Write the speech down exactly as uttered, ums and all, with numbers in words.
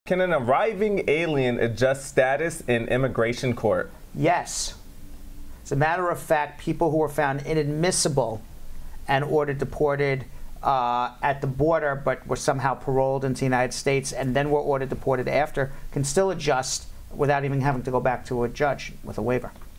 Can an arriving alien adjust status in immigration court? Yes. As a matter of fact, people who were found inadmissible and ordered deported uh, at the border but were somehow paroled into the United States and then were ordered deported after can still adjust without even having to go back to a judge with a waiver.